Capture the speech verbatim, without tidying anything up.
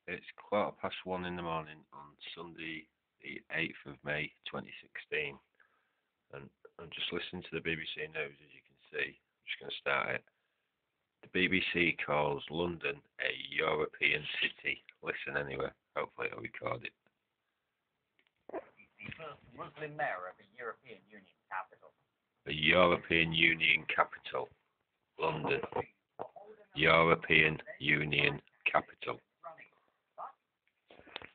It's quarter past one in the morning on Sunday, the eighth of May, twenty sixteen, and I'm just listening to the B B C News, as you can see. I'm just going to start it. The B B C calls London a European city. Listen anyway, hopefully it'll record it. The first Muslim mayor of a European Union capital. The European Union capital, London. European Union capital.